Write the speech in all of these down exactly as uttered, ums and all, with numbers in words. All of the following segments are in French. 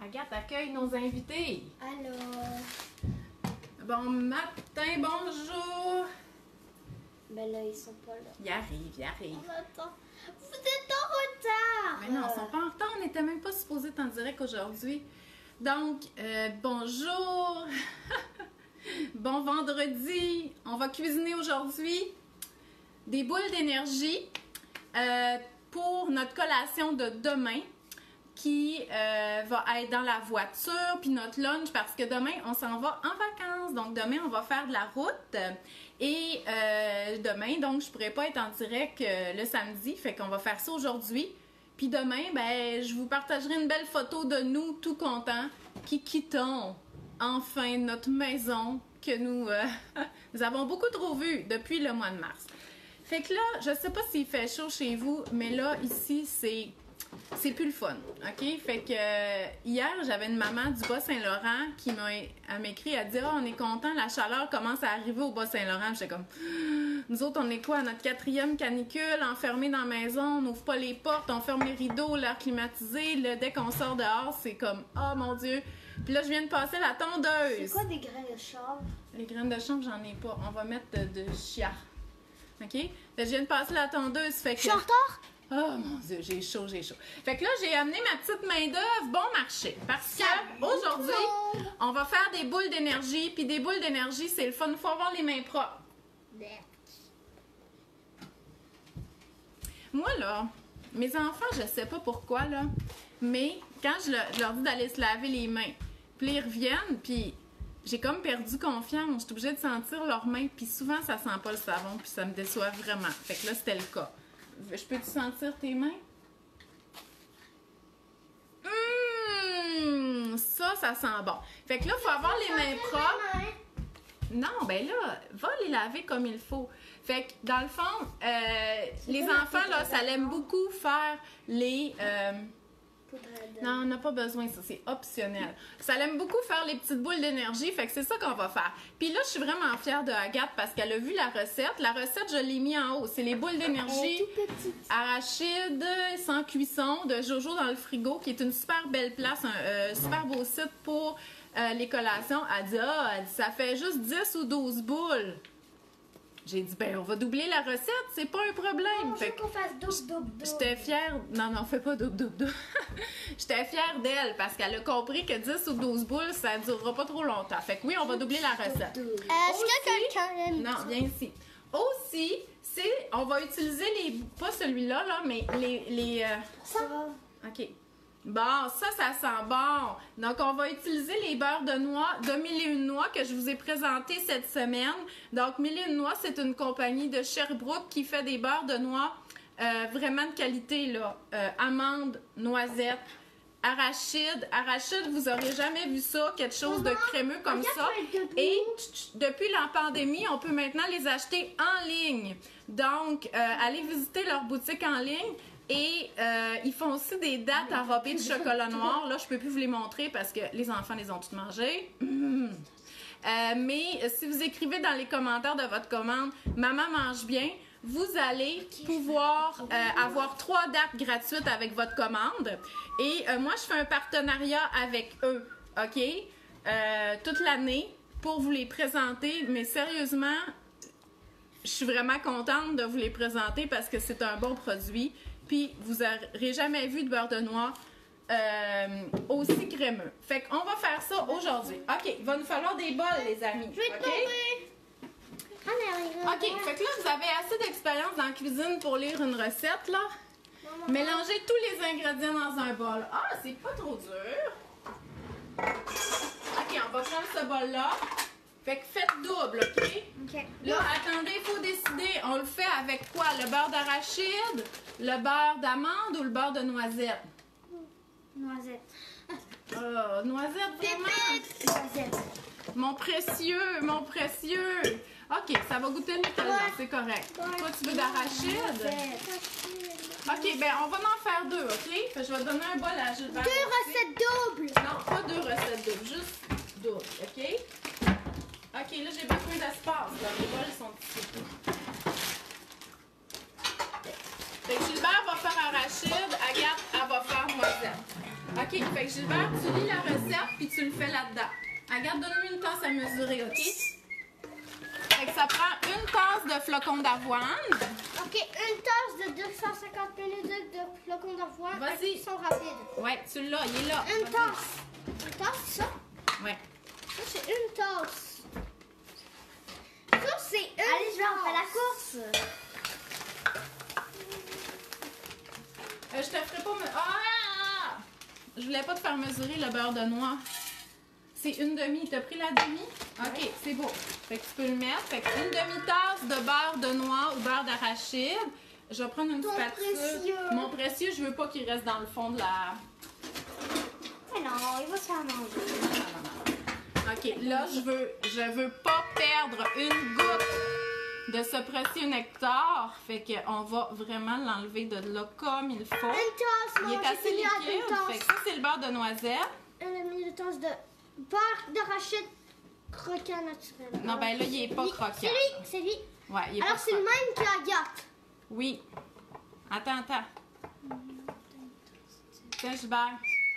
Agathe, accueille nos invités. Allô. Bon matin, bonjour. Ben là, ils sont pas là. Ils arrivent, ils arrivent. On attend. Vous êtes en retard. Mais non, ils sont pas en retard. On n'était même pas supposés être en direct aujourd'hui. Donc, euh, bonjour. Bon vendredi. On va cuisiner aujourd'hui des boules d'énergie euh, pour notre collation de demain, qui euh, va être dans la voiture, puis notre lunch, parce que demain, on s'en va en vacances. Donc, demain, on va faire de la route. Et euh, demain, donc, je ne pourrai pas être en direct euh, le samedi. Fait qu'on va faire ça aujourd'hui. Puis demain, ben, je vous partagerai une belle photo de nous, tout contents, qui quittons enfin notre maison que nous, euh, nous avons beaucoup trop vue depuis le mois de mars. Fait que là, je ne sais pas s'il fait chaud chez vous, mais là, ici, c'est... c'est plus le fun, OK? Fait que euh, hier, j'avais une maman du Bas-Saint-Laurent qui m'a écrit, elle dit « Ah, on est content, la chaleur commence à arriver au Bas-Saint-Laurent. » J'étais comme « Nous autres, on est quoi? À notre quatrième canicule, enfermés dans la maison, on n'ouvre pas les portes, on ferme les rideaux, l'air climatisé. Là, dès qu'on sort dehors, c'est comme « Oh mon Dieu! » Puis là, je viens de passer la tondeuse. C'est quoi des graines de chanvre? Les graines de chanvre, j'en ai pas. On va mettre de, de chia. OK? Là, je viens de passer la tondeuse, fait que... Je suis en retard? Oh mon Dieu, j'ai chaud, j'ai chaud. Fait que là, j'ai amené ma petite main-d'œuvre bon marché. Parce que aujourd'hui, on va faire des boules d'énergie. Puis des boules d'énergie, c'est le fun. Il faut avoir les mains propres. Moi, là, mes enfants, je sais pas pourquoi, là, mais quand je, le, je leur dis d'aller se laver les mains, puis ils reviennent, puis j'ai comme perdu confiance. Je suis obligée de sentir leurs mains, puis souvent, ça sent pas le savon, puis ça me déçoit vraiment. Fait que là, c'était le cas. Je peux-tu sentir tes mains? Hum, ça, ça sent bon. Fait que là, il faut avoir les mains propres. Non, ben là, va les laver comme il faut. Fait que, dans le fond, euh, les enfants, là, ça l'aime beaucoup faire les... Euh, non, on n'a pas besoin, ça, c'est optionnel. Ça l'aime beaucoup faire les petites boules d'énergie, fait que c'est ça qu'on va faire. Puis là, je suis vraiment fière de Agathe parce qu'elle a vu la recette. La recette, je l'ai mis en haut. C'est les boules d'énergie arachides sans cuisson de Jojo dans le frigo, qui est une super belle place, un euh, super beau site pour euh, les collations. Elle dit, ah, elle dit, ça fait juste dix ou douze boules. J'ai dit, ben, on va doubler la recette, c'est pas un problème. Non, je veux qu'on fasse double, double, double. J'étais fière. Non, non, fais pas double, double, double. J'étais fière d'elle parce qu'elle a compris que dix ou douze boules, ça durera pas trop longtemps. Fait que oui, on va doubler la recette. Est-ce que quelqu'un aime? Non, viens ici. Aussi, c'est. On va utiliser les. Pas celui-là, là, mais les. les euh... Ça. OK. Bon, ça, ça sent bon. Donc, on va utiliser les beurres de noix de Mille et une noix que je vous ai présentés cette semaine. Donc, Mille et une noix, c'est une compagnie de Sherbrooke qui fait des beurres de noix euh, vraiment de qualité, là. Euh, amandes, noisettes, arachides. Arachides, vous n'aurez jamais vu ça, quelque chose de crémeux comme ça. Et depuis la pandémie, on peut maintenant les acheter en ligne. Donc, euh, allez visiter leur boutique en ligne. Et euh, ils font aussi des dattes enrobées de chocolat noir. Là, je ne peux plus vous les montrer parce que les enfants les ont toutes mangées. Mmh. Euh, mais si vous écrivez dans les commentaires de votre commande « Maman mange bien », vous allez pouvoir euh, avoir trois dates gratuites avec votre commande. Et euh, moi, je fais un partenariat avec eux, OK? Euh, toute l'année pour vous les présenter. Mais sérieusement, je suis vraiment contente de vous les présenter parce que c'est un bon produit. Puis, vous n'aurez jamais vu de beurre de noix euh, aussi crémeux. Fait qu'on va faire ça aujourd'hui. OK, il va nous falloir des bols, les amis. Je vais te okay? OK, fait que là, vous avez assez d'expérience dans la cuisine pour lire une recette, là. Mélangez tous les ingrédients dans un bol. Ah, c'est pas trop dur. OK, on va prendre ce bol-là. Fait que faites double, OK? OK. Là, attendez, il faut décider. On le fait avec quoi? Le beurre d'arachide, le beurre d'amande ou le beurre de noisette? Noisette. Oh, noisette, vraiment? Noisette. Mon précieux, mon précieux. OK, ça va goûter nickel, ouais. C'est correct. Ouais. Toi, tu veux d'arachide? OK, ben on va en faire deux, OK? Fait que je vais te donner un bol à Gilbert. Deux recettes doubles! Non, pas deux recettes doubles, juste double, OK? OK, là, j'ai besoin d'espace. Les bols sont ici. Fait que Gilbert va faire arachide, Agathe, elle va faire noisette. OK, OK, fait que Gilbert, tu lis la recette puis tu le fais là-dedans. Regarde, donne-moi une tasse à mesurer, OK? Fait que ça prend une tasse de flocons d'avoine. Ok, une tasse de deux cent cinquante millilitres de flocons d'avoine. Vas-y. Ils sont rapides. Ouais, tu l'as, il est là. Une Vas-y. tasse. Une tasse, ça? Ouais. Ça, c'est une tasse. Ça, c'est une Allez, je vais en faire la course. Euh, je te ferai pas me... Ah! Je voulais pas te faire mesurer le beurre de noix. C'est une demi. T'as pris la demi? OK, Ouais. c'est beau. Fait que tu peux le mettre. Fait que une demi-tasse de beurre de noix ou beurre d'arachide. Je vais prendre une Ton spatule. précieux. Mon précieux, je veux pas qu'il reste dans le fond de la... Mais non, il va se faire manger. Non, non, non, non. OK, là, je veux, je veux pas perdre une goutte de ce précieux nectar. Fait qu'on va vraiment l'enlever de là comme il faut. Une tasse, Il moi, est j'ai assez fini à liquide. une tasse. Fait que ça, c'est le beurre de noisette. Une demi-tasse de beurre d'arachide croquant naturel. Non, ben là, il est pas Lui, croquant. C'est lui, c'est lui. Ouais, il est Alors, pas c'est le croquant. même que la gâte. Oui. Attends, attends. Tiens, Gilbert.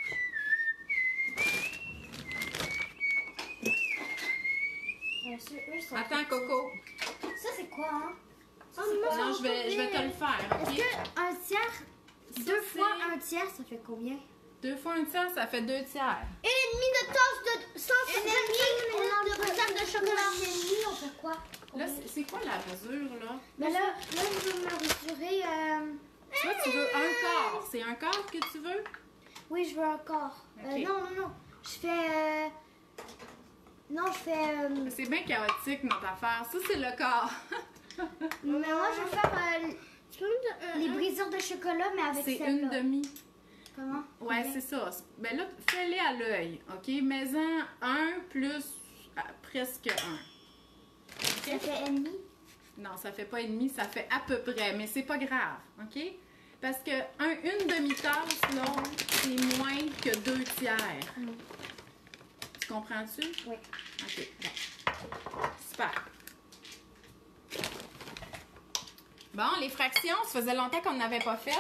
Attends, Coco. Ça, c'est quoi, hein? Oh, Non, je vais, je vais te le faire, Est-ce OK? que un tiers, Ça, deux c'est- fois un tiers, ça fait combien? Deux fois un tiers, ça fait deux tiers. Une et demie de tasse de cent soixante de recette de chocolat. Une et demie, on fait quoi? Là, c'est c'est quoi la mesure, là? Mais là, là, je veux me mesurer. Euh... Toi, tu veux un quart. C'est un quart que tu veux? Oui, je veux un quart. Euh, Ok. non, non, non. Je fais. Euh... Non, je fais. Euh... C'est bien chaotique, notre affaire. Ça, c'est le quart. Mais moi, je vais faire euh, les brisures de chocolat, mais avec C'est celle-là. une demi. Comment? Ouais, Combien? c'est ça. Ben là, fais-les à l'œil, OK? Mets-en un plus ah, presque un. Ça fait un demi? Non, ça fait pas et demi, ça fait à peu près, mais c'est pas grave, OK? Parce que un, une demi-tasse, là, c'est moins que deux tiers. Mm. Tu comprends-tu? Oui. OK, bon. Super. Bon, les fractions, ça faisait longtemps qu'on n'avait pas fait.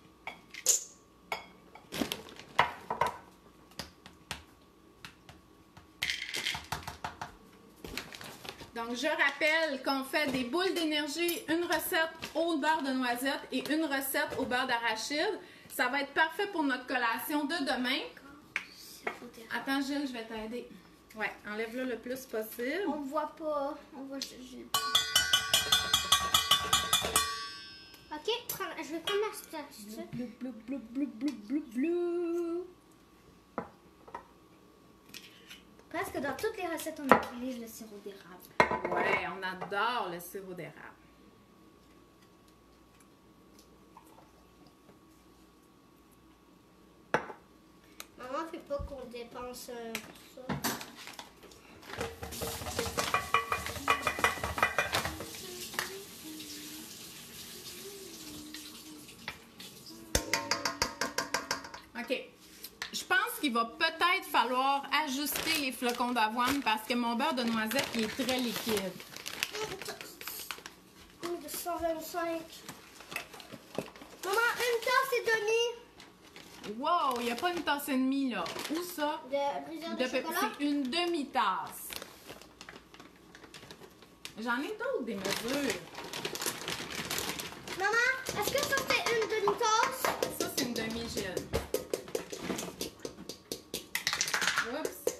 Donc, je rappelle qu'on fait des boules d'énergie, une recette au beurre de noisette et une recette au beurre d'arachide. Ça va être parfait pour notre collation de demain. Attends, Gilles, je vais t'aider. Ouais, enlève-le le plus possible. On voit pas. On voit. Je... Ok, prends- je vais prendre ma spatule. Blou, blou, blou, blou, blou, blou, blou. Presque dans toutes les recettes, on utilise le sirop d'érable. Ouais, on adore le sirop d'érable. Maman, fait pas qu'on dépense euh, pour ça. OK. Je pense qu'il va peut-être falloir ajuster les flocons d'avoine parce que mon beurre de noisette il est très liquide. de cent vingt-cinq. Maman, une tasse et demie Wow, il n'y a pas une tasse et demie là. Où ça? de brisure de, De pe- chocolat. C'est une demi-tasse. J'en ai d'autres des mesures. Maman, est-ce que ça fait une demi-tasse? Ça, c'est une demi-gel. Oups.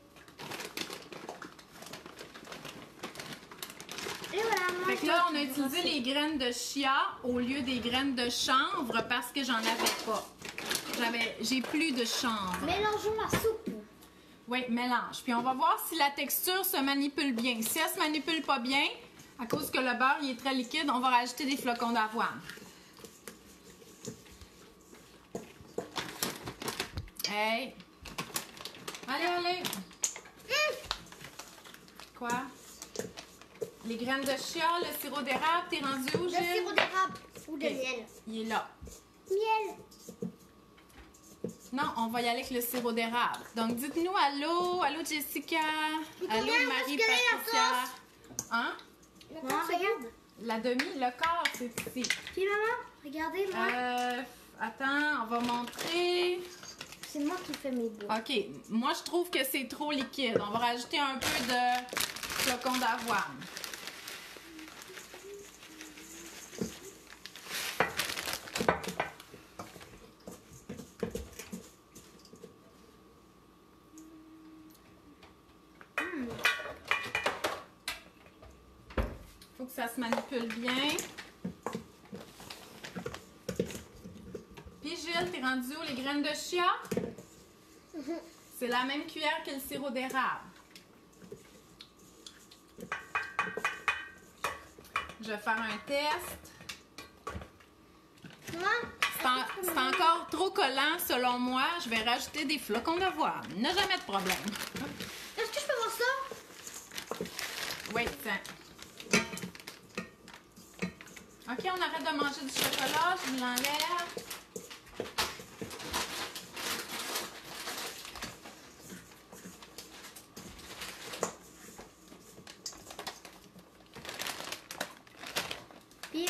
Et voilà, maman. Fait que là, on a utilisé les graines de chia au lieu des graines de chanvre parce que j'en avais pas. J'avais, j'ai plus de chanvre. Mélangeons la soupe. Oui, mélange. Puis on va voir si la texture se manipule bien. Si elle se manipule pas bien, à cause que le beurre il est très liquide, on va rajouter des flocons d'avoine. Hey! Allez, allez! Quoi? Les graines de chia, le sirop d'érable, t'es rendu où, Le Gilles? sirop d'érable ou de Ok. miel. Il est là. Miel. Non, on va y aller avec le sirop d'érable. Donc, dites-nous allô, allô Jessica, combien allô est-ce Marie qu'elle est, la Patricia. Hein? Maman, regarde. La demi, le quart, c'est ici. Puis maman, regardez moi. Euh, attends, on va montrer. c'est moi qui fais mes boules. OK. Moi, je trouve que c'est trop liquide. On va rajouter un peu de flocons d'avoine. Mm. Faut que ça se manipule bien. Puis Gilles, t'es rendu où? Les graines de chia? Mm-hmm. C'est la même cuillère que le sirop d'érable. Je vais faire un test. Maman, C'est en- c'est encore trop collant selon moi. Je vais rajouter des flocons d'avoine. Il n'y a jamais de problème. est-ce que je peux voir ça? Oui, tiens. OK, on arrête de manger du chocolat. Je vous l'enlève. Puis,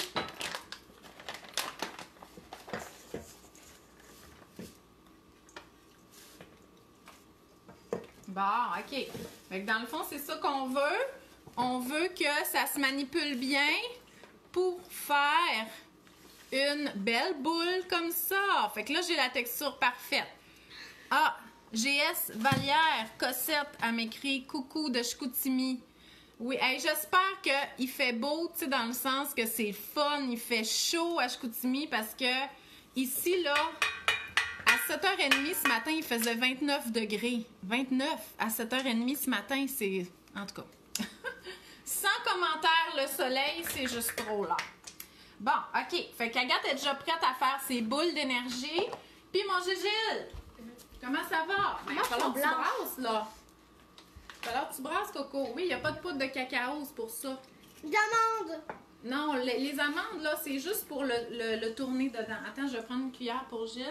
Bon, OK. Fait que dans le fond, c'est ça qu'on veut. On veut que ça se manipule bien pour faire une belle boule comme ça. Fait que là, j'ai la texture parfaite. Ah, G S Vallière Cossette a m'écrit coucou de Chicoutimi. Oui, hey, j'espère qu'il fait beau, tu sais, dans le sens que c'est fun, il fait chaud à Chicoutimi parce que ici, là, à sept heures trente ce matin, il faisait vingt-neuf degrés. vingt-neuf à sept heures trente ce matin, c'est... En tout cas. Sans commentaire, le soleil, c'est juste trop là. Bon, OK. Fait qu'Agathe est déjà prête à faire ses boules d'énergie. Puis mon Gégil, comment ça va? Ben, il va falloir que tu brasses, là. Il va falloir que tu brasses, Coco. Oui, il n'y a pas de poudre de cacao, c'est pour ça. d'amande. Non, les, les amandes, là, c'est juste pour le, le, le tourner dedans. Attends, je vais prendre une cuillère pour Gilles.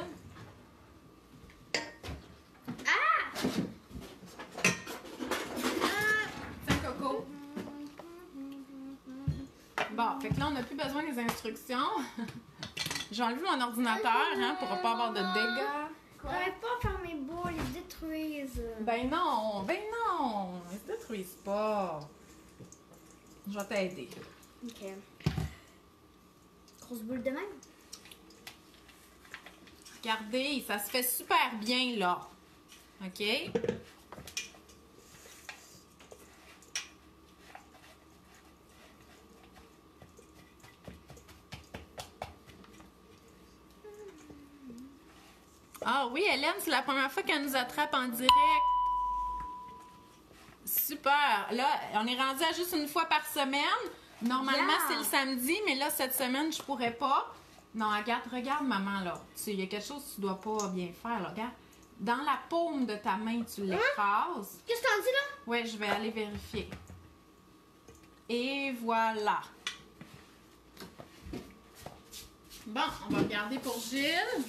Ah! Tiens, Coco. Bon, fait que là, on n'a plus besoin des instructions. J'ai enlevé mon ordinateur, hein, pour ne pas avoir de dégâts. J'arrive pas à faire mes boules, ils se détruisent. Ben non, ben non, ils se détruisent pas. Je vais t'aider. Ok. Grosse boule de même. Regardez, ça se fait super bien, là. OK? Ah oui, Hélène, c'est la première fois qu'elle nous attrape en direct. Super. Là, on est rendu à juste une fois par semaine. Normalement, Yeah. c'est le samedi, mais là, cette semaine, je pourrais pas. Non, regarde, regarde, maman, là. Il y a quelque chose que tu dois pas bien faire, là. Regarde. Dans la paume de ta main, tu l'écrases. Qu'est-ce que t'en dis là? Oui, je vais aller vérifier. Et voilà. Bon, on va regarder pour Gilles.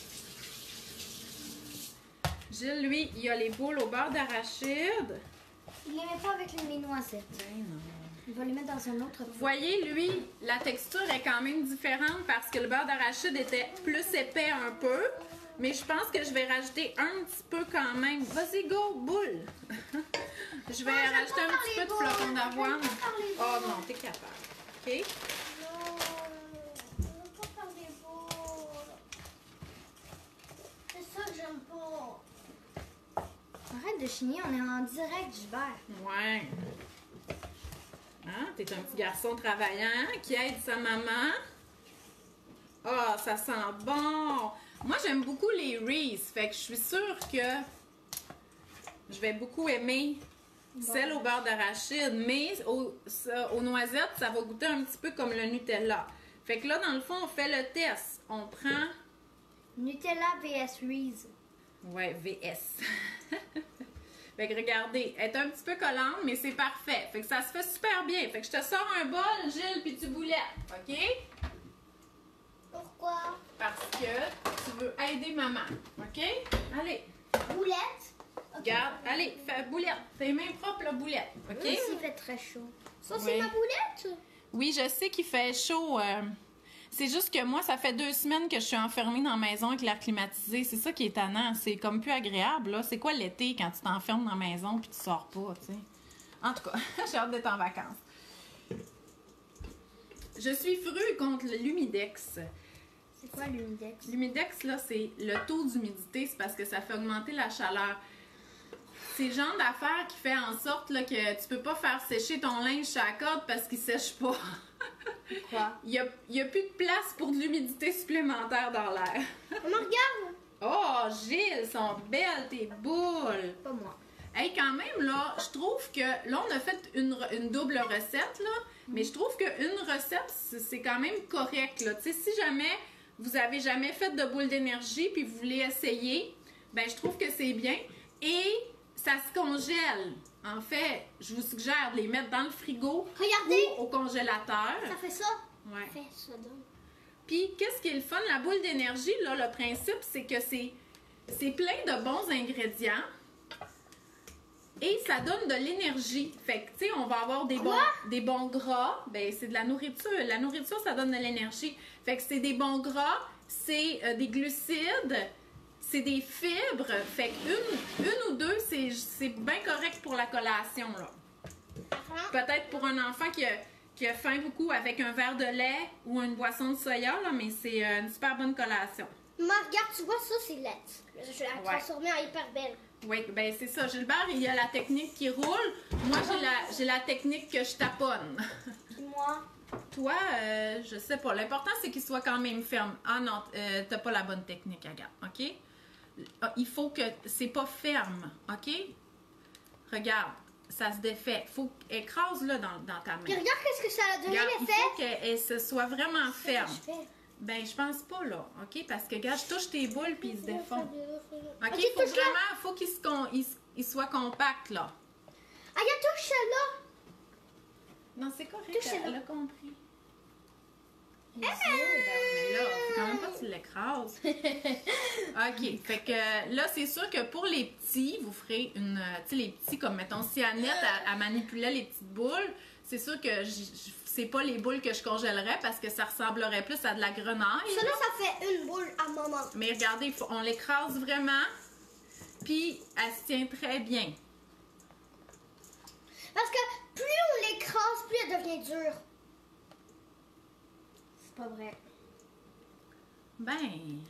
Gilles, lui, il a les boules au beurre d'arachide. Il les met pas avec les noisettes. Il va les mettre dans un autre. Vous voyez, lui, la texture est quand même différente parce que le beurre d'arachide était plus épais un peu. Mais je pense que je vais rajouter un petit peu quand même. Vas-y, go, boule! Je vais Ah, j'aime rajouter pas un faire petit les peu de boules. flocons d'avoine. J'aime pas faire les Oh boules. non, t'es capable. OK? Non, je veux pas faire des boules. C'est ça que j'aime pas. Arrête de chigner, on est en direct, Gilbert. Ouais. Hein? T'es un petit garçon travaillant qui aide sa maman. Ah, ça sent bon! Moi, j'aime beaucoup les Reese. Fait que je suis sûre que je vais beaucoup aimer celle au beurre d'arachide. Mais au- ça- aux noisettes, ça va goûter un petit peu comme le Nutella. Fait que là, dans le fond, on fait le test. On prend... Nutella vs Reese. Ouais, V S. Fait que regardez, elle est un petit peu collante, mais c'est parfait. Fait que ça se fait super bien. Fait que je te sors un bol, Gilles, puis tu boulettes. OK? Pourquoi? Parce que tu veux aider maman. OK? Allez, Boulette. regarde. Allez, fais boulette. Tes mains propres, la boulette. OK? Ici, il fait très chaud. Ça, Oui. c'est ma boulette? Oui, je sais qu'il fait chaud. euh, C'est juste que moi, ça fait deux semaines que je suis enfermée dans la maison avec l'air climatisé. C'est ça qui est étonnant. C'est comme plus agréable, là. C'est quoi l'été quand tu t'enfermes dans la maison puis tu sors pas, tu sais? En tout cas, j'ai hâte d'être en vacances. Je suis frue contre l'humidex. C'est quoi l'humidex? L'humidex, là, c'est le taux d'humidité. C'est parce que ça fait augmenter la chaleur. C'est le genre d'affaire qui fait en sorte là, que tu peux pas faire sécher ton linge sur la corde parce qu'il sèche pas. Quoi? Il y a, il y a plus de place pour de l'humidité supplémentaire dans l'air. Maman, regarde! Oh, Gilles, sont belles tes boules! Pas moi. Hey, quand même, là, je trouve que... Là, on a fait une, une double recette, là, mais je trouve qu'une recette, c'est quand même correct, là. Tu sais, si jamais vous avez jamais fait de boule d'énergie puis vous voulez essayer, ben je trouve que c'est bien. Et ça se congèle. En fait, je vous suggère de les mettre dans le frigo. Regardez! Ou au congélateur. Ça fait ça? Ouais. Ça fait ça, donc. Puis, qu'est-ce qui est le fun? La boule d'énergie, là, le principe, c'est que c'est c'est plein de bons ingrédients et ça donne de l'énergie. Fait que, tu sais, on va avoir des bons, des bons gras. Ben, c'est de la nourriture. La nourriture, ça donne de l'énergie. Fait que c'est des bons gras, c'est euh, des glucides, c'est des fibres. Fait qu'une une ou deux, c'est bien correct pour la collation, là. Peut-être pour un enfant qui a, qui a faim beaucoup avec un verre de lait ou une boisson de soya, là, mais c'est euh, une super bonne collation. Maman, regarde, tu vois, ça, c'est lait. Je vais la Ouais. transformer en hyper belle. Oui, ben c'est ça. Gilbert, il y a la technique qui roule. Moi, j'ai la, j'ai la technique que je taponne. Puis moi, Toi, euh, je sais pas. L'important, c'est qu'il soit quand même ferme. Ah non, euh, t'as pas la bonne technique, Agathe, OK? Il faut que... C'est pas ferme, OK? Regarde, ça se défait. Faut écrase-le dans, dans ta main. puis regarde qu'est-ce que ça a donné Regarde, il l'effet. faut qu'elle se soit vraiment ferme. Je fais. Ben, je pense pas, là, OK? Parce que, regarde, je touche tes boules puis ils se défont. OK, Ok, il faut touche-la. vraiment... faut qu'il se con- il, il soit compact, là. Ah, il y a touche celle-là. Non, c'est correct, Touche-la. elle, elle a compris. Les yeux, ben, mais là, faut quand même pas que tu l'écrases. OK, fait que là, c'est sûr que pour les petits, vous ferez une... euh, Tu sais, les petits, comme, mettons, si Annette, elle, elle manipulait les petites boules, c'est sûr que j- j- c'est pas les boules que je congèlerais parce que ça ressemblerait plus à de la grenaille. Ça, là, ça fait une boule à maman. Mais regardez, il faut- on l'écrase vraiment, puis elle se tient très bien. Parce que plus on l'écrase, plus elle devient dure. C'est pas vrai. Ben...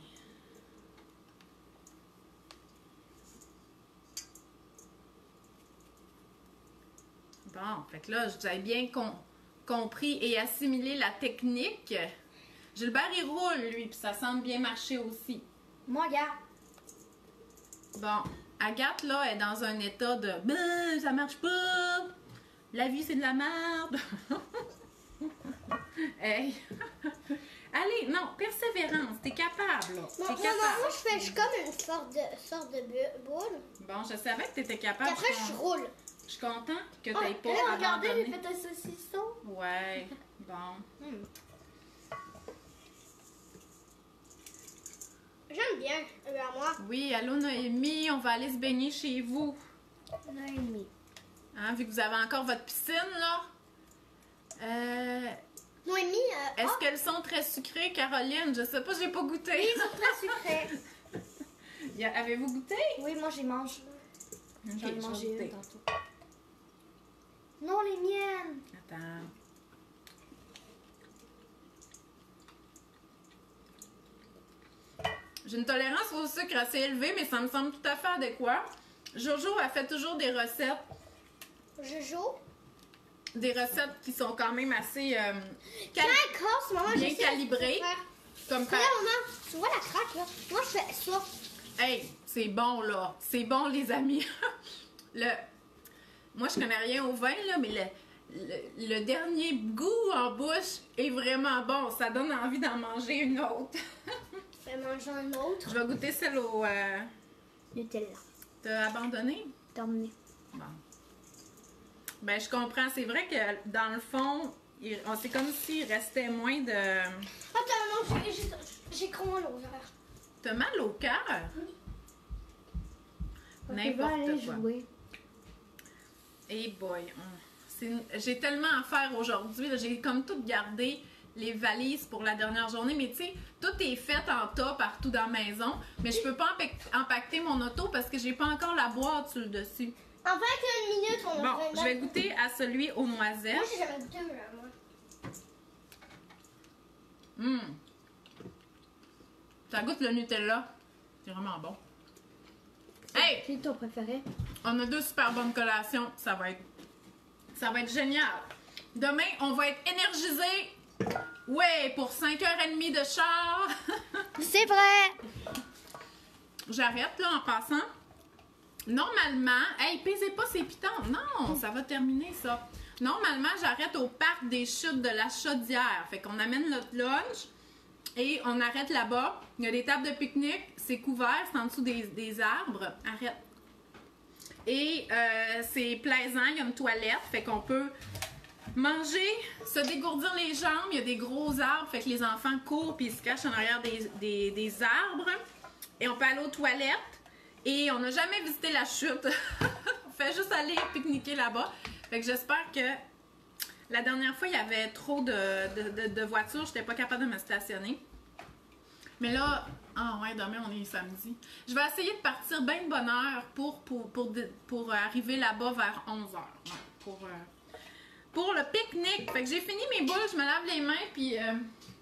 Bon, fait que là, vous avez bien com- compris et assimilé la technique. Gilbert, il roule, lui, puis ça semble bien marcher aussi. Moi, regarde. Bon, Agathe, là, est dans un état de « Ben, ça marche pas! La vie, c'est de la merde! » Hey! Allez, non, persévérance, t'es capable, là. Moi, T'es moi, capable. moi, je fais je suis comme une sorte de, sorte de bu- boule. Bon, je savais que t'étais Puis capable. après, je, je suis con- roule. je suis contente que Ah, t'aies pas là, regardez, abandonné. j'ai fait un saucisson. Ouais, bon. Hmm. J'aime bien, euh, à moi. Oui, allô Noémie, on va aller se baigner chez vous. Noémie. Hein, vu que vous avez encore votre piscine, là. Euh, Noémie, euh, Est-ce oh, qu'elles sont très sucrées, Caroline? Je sais pas, j'ai pas goûté. ils sont très sucrés. Y a- Avez-vous goûté? Oui, moi, j'ai mangé. Ok, J'en ai je vais mangé goûter. une tantôt. Non, les miennes. Attends. J'ai une tolérance au sucre assez élevée, mais ça me semble tout à fait adéquat. Jojo, elle fait toujours des recettes. Jojo. Des recettes qui sont quand même assez euh, cal- Quand elle casse, maman, bien je sais calibrées. faire. Comme par... Regarde, maman, tu vois la craque, là? Moi, je fais ça. Hey, c'est bon, là. C'est bon, les amis. le... Moi, je connais rien au vin, là, mais le, le, le dernier goût en bouche est vraiment bon. Ça donne envie d'en manger une autre. Je vais manger un autre. Je vais goûter celle au... Euh... Nutella. T'as abandonné? Terminé. Bon. Ben, je comprends. C'est vrai que, dans le fond, il- on- c'est comme s'il restait moins de... Attends, non, j'ai- j'ai j'ai croix au cœur. T'as mal au cœur? N'importe quoi. Jouer. Hey boy, on- c'est- j'ai tellement à faire aujourd'hui. là. J'ai comme tout gardé les valises pour la dernière journée. Mais tu sais, tout est fait en tas partout dans la maison. Mais je peux pas empaqueter mon auto parce que j'ai pas encore la boîte sur le dessus. En fait, une minute, on Bon, je vais goûter à celui aux noisettes. Moi, j'ai jamais goûté, moi. Hum. Ça goûte le Nutella. C'est vraiment bon. Hey! C'est ton préféré? On a deux super bonnes collations. Ça va être, ça va être génial. Demain, on va être énergisé. Ouais, pour cinq heures trente de char. C'est vrai! J'arrête là en passant. Normalement, hey, pesez pas ces pitons. Non, ça va terminer ça. Normalement, j'arrête au parc des chutes de la Chaudière. Fait qu'on amène notre lunch et on arrête là-bas. Il y a des tables de pique-nique, c'est couvert, c'est en dessous des, des arbres. Arrête. Et euh, c'est plaisant, il y a une toilette, fait qu'on peut manger, se dégourdir les jambes. Il y a des gros arbres, fait que les enfants courent puis ils se cachent en arrière des, des, des arbres. Et on peut aller aux toilettes. Et on n'a jamais visité la chute. On fait juste aller pique-niquer là-bas. Fait que j'espère que la dernière fois, il y avait trop de, de, de, de voitures. J'étais pas capable de me stationner. Mais là, ah ouais, demain, on est samedi. Je vais essayer de partir bien de bonne heure pour, pour, pour, pour arriver là-bas vers onze heures. Ouais, pour, euh, pour le pique-nique. Fait que j'ai fini mes boules, je me lave les mains, puis... Euh,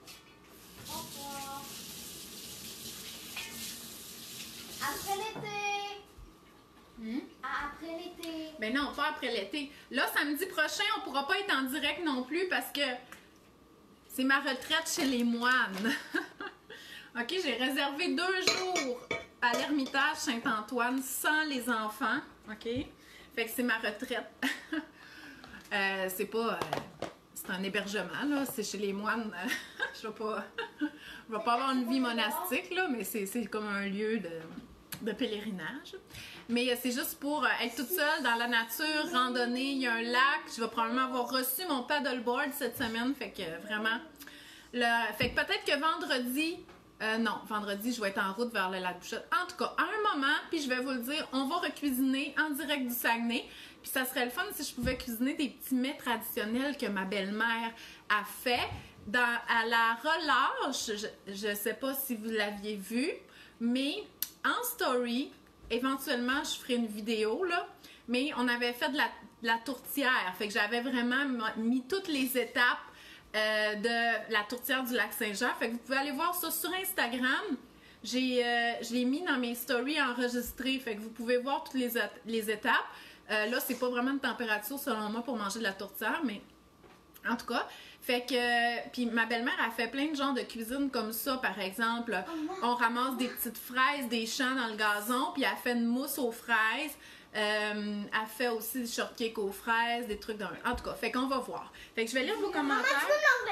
Après l'été. Hmm? Après l'été. Ben non, pas après l'été. Là, samedi prochain, on pourra pas être en direct non plus parce que c'est ma retraite chez les moines. OK, j'ai réservé deux jours à l'Ermitage Saint-Antoine sans les enfants. OK? Fait que c'est ma retraite. euh, c'est pas... Euh, c'est un hébergement, là. C'est chez les moines. Je vais pas... Je vais pas avoir une vie monastique, là, mais c'est comme un lieu de... de pèlerinage. Mais c'est juste pour être toute seule dans la nature, randonner. Il y a un lac. Je vais probablement avoir reçu mon paddleboard cette semaine. Fait que vraiment... Le... Fait que peut-être que vendredi... Euh, non, vendredi, je vais être en route vers le lac Bouchotte. En tout cas, à un moment, puis je vais vous le dire, on va recuisiner en direct du Saguenay. Puis ça serait le fun si je pouvais cuisiner des petits mets traditionnels que ma belle-mère a fait. Dans, à la relâche, je ne sais pas si vous l'aviez vu, mais en story, éventuellement, je ferai une vidéo, là, mais on avait fait de la, de la tourtière. Fait que j'avais vraiment mis toutes les étapes euh, de la tourtière du lac Saint-Jean. Fait que vous pouvez aller voir ça sur Instagram. J'ai, euh, je l'ai mis dans mes stories enregistrées. Fait que vous pouvez voir toutes les, les étapes. Euh, là, c'est pas vraiment de température, selon moi, pour manger de la tourtière, mais en tout cas... Fait que, puis ma belle-mère a fait plein de genres de cuisine comme ça, par exemple. On ramasse des petites fraises des champs dans le gazon, puis elle fait une mousse aux fraises. Euh, elle fait aussi du shortcake aux fraises, des trucs dans... En tout cas, fait qu'on va voir. Fait que je vais lire vos commentaires.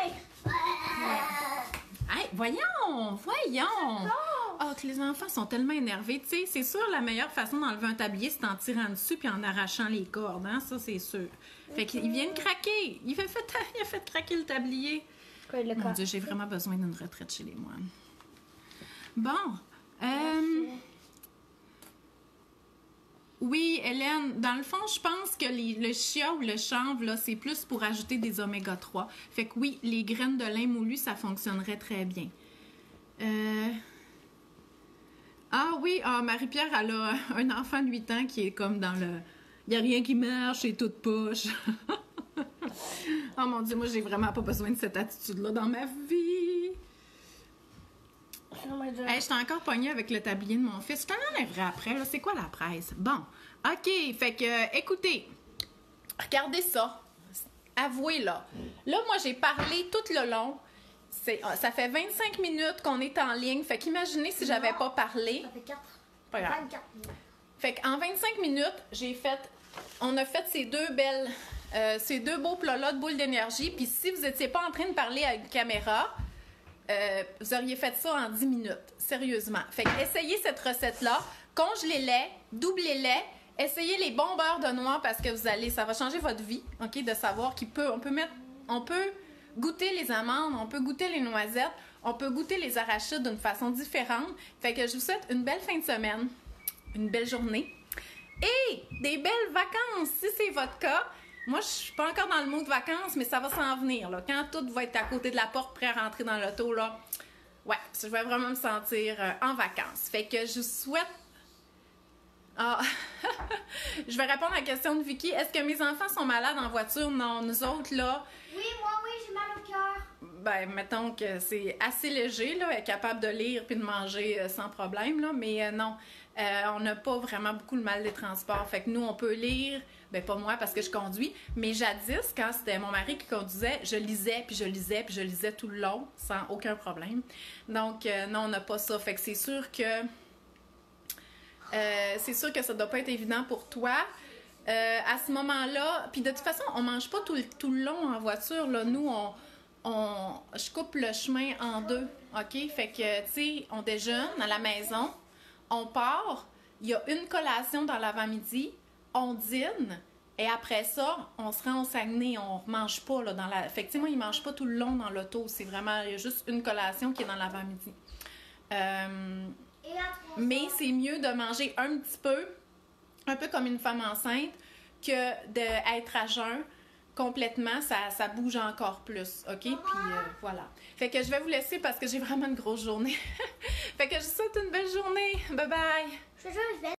Hey, voyons, voyons! Oh, que les enfants sont tellement énervés. Tu sais, c'est sûr, la meilleure façon d'enlever un tablier, c'est en tirant dessus puis en arrachant les cordes, hein? Ça, c'est sûr. Fait qu'il vient de craquer. Il a fait, il a fait craquer le tablier. Quoi, le Mon Dieu, j'ai vraiment besoin d'une retraite chez les moines. Bon. Euh... Oui, Hélène, dans le fond, je pense que les, le chia ou le chanvre, là, c'est plus pour ajouter des oméga trois. Fait que oui, les graines de lin moulu, ça fonctionnerait très bien. Euh... Ah oui, ah, Marie-Pierre, elle a un enfant de huit ans qui est comme dans le... Il n'y a rien qui marche, c'est toute poche. Oh mon Dieu, moi, j'ai vraiment pas besoin de cette attitude-là dans ma vie. Hey, je suis encore pognée avec le tablier de mon fils. Je t'en enlèverai après, là. C'est quoi la presse? Bon, OK, fait que, écoutez, regardez ça. Avouez, là. Là, moi, j'ai parlé tout le long. Ça fait vingt-cinq minutes qu'on est en ligne. Fait qu'imaginez si j'avais pas parlé. Ça fait quatre. Pas grave. vingt-quatre minutes. Fait qu'en vingt-cinq minutes, j'ai fait... On a fait ces deux belles... Euh, ces deux beaux plats-là de boules d'énergie. Puis si vous n'étiez pas en train de parler à une caméra, euh, vous auriez fait ça en dix minutes. Sérieusement. Fait que essayez cette recette-là. Congelez-les, doublez-les. Essayez les bons beurres de noix parce que vous allez... Ça va changer votre vie, OK? De savoir qu'il peut... On peut mettre... On peut... goûter les amandes, on peut goûter les noisettes, on peut goûter les arachides d'une façon différente. Fait que je vous souhaite une belle fin de semaine, une belle journée et des belles vacances si c'est votre cas. Moi, je suis pas encore dans le mood de vacances, mais ça va s'en venir, là. Quand tout va être à côté de la porte, prêt à rentrer dans l'auto, là, ouais, je vais vraiment me sentir euh, en vacances. Fait que je vous souhaite... Ah, je vais répondre à la question de Vicky. Est-ce que mes enfants sont malades en voiture? Non, nous autres, là... Oui, moi, oui, j'ai mal au cœur. Ben, mettons que c'est assez léger, là, elle est capable de lire puis de manger euh, sans problème, là, mais euh, non, euh, on n'a pas vraiment beaucoup le mal des transports. Fait que nous, on peut lire, ben pas moi parce que je conduis, mais jadis, quand c'était mon mari qui conduisait, je lisais, puis je lisais, puis je lisais tout le long, sans aucun problème. Donc, euh, non, on n'a pas ça. Fait que c'est sûr que... Euh, c'est sûr que ça doit pas être évident pour toi. Euh, à ce moment-là, puis de toute façon, on mange pas tout le, tout le long en voiture, là. Nous, on... On, je coupe le chemin en deux, OK? Fait que, tu sais, on déjeune à la maison, on part, il y a une collation dans l'avant-midi, on dîne, et après ça, on se rend au Saguenay, on ne mange pas, là, dans la... Fait que, tu sais, moi, ils ne mangent pas tout le long dans l'auto, c'est vraiment, il y a juste une collation qui est dans l'avant-midi. Euh, mais c'est mieux de manger un petit peu, un peu comme une femme enceinte, que d'être à jeun. Complètement, ça, ça bouge encore plus, OK? Puis euh, voilà. Fait que je vais vous laisser parce que j'ai vraiment une grosse journée. Fait que je vous souhaite une belle journée. Bye bye! Je veux jouer